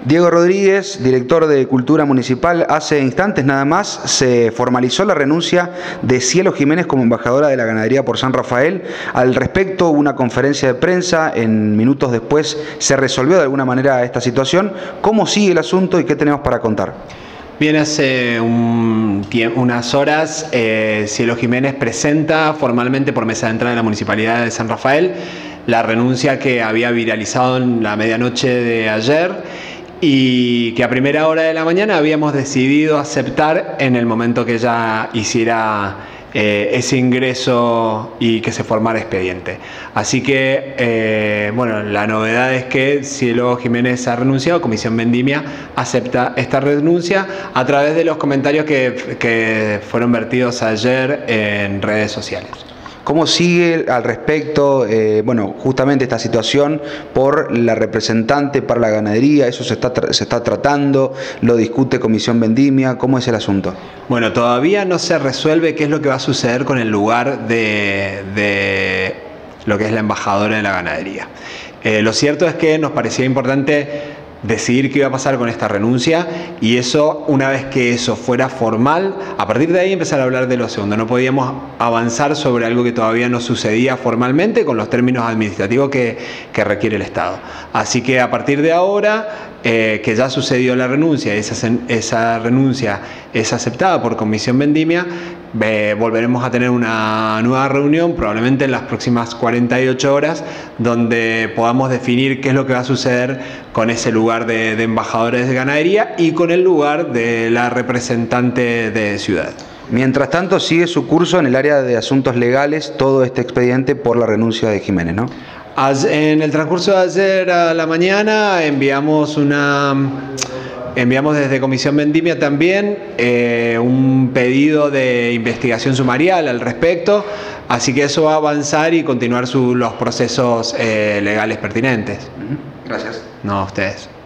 Diego Rodríguez, director de Cultura Municipal, hace instantes nada más se formalizó la renuncia de Cielo Jiménez como embajadora de la ganadería por San Rafael. Al respecto hubo una conferencia de prensa, en minutos después se resolvió de alguna manera esta situación. ¿Cómo sigue el asunto y qué tenemos para contar? Bien, hace unas horas Cielo Jiménez presenta formalmente por mesa de entrada de la Municipalidad de San Rafael la renuncia que había viralizado en la medianoche de ayer y que a primera hora de la mañana habíamos decidido aceptar en el momento que ella hiciera ese ingreso y que se formara expediente. Así que, bueno, la novedad es que Cielo Jiménez ha renunciado, Comisión Vendimia acepta esta renuncia a través de los comentarios que fueron vertidos ayer en redes sociales. ¿Cómo sigue al respecto, bueno, justamente esta situación por la representante para la ganadería? ¿Eso se está tratando? ¿Lo discute Comisión Vendimia? ¿Cómo es el asunto? Bueno, todavía no se resuelve qué es lo que va a suceder con el lugar de lo que es la embajadora de la ganadería. Lo cierto es que nos parecía importante decidir qué iba a pasar con esta renuncia y eso, una vez que eso fuera formal, a partir de ahí empezar a hablar de lo segundo. No podíamos avanzar sobre algo que todavía no sucedía formalmente con los términos administrativos que requiere el Estado. Así que a partir de ahora, que ya sucedió la renuncia, esa renuncia es aceptada por Comisión Vendimia, volveremos a tener una nueva reunión, probablemente en las próximas 48 horas, donde podamos definir qué es lo que va a suceder con ese lugar de embajadores de ganadería y con el lugar de la representante de ciudad. Mientras tanto, sigue su curso en el área de asuntos legales todo este expediente por la renuncia de Jiménez, ¿no? En el transcurso de ayer a la mañana enviamos desde Comisión Vendimia también un pedido de investigación sumarial al respecto, así que eso va a avanzar y continuar los procesos legales pertinentes. Gracias. No, a ustedes.